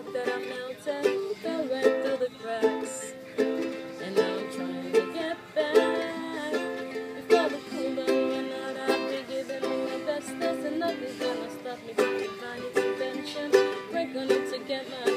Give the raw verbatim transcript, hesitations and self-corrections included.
rock that I melted fell right through the cracks. And now I'm trying to get back. Before the cold run out, I'll be giving it my best. There's nothing gonna stop me from divine intervention. Break on it to get my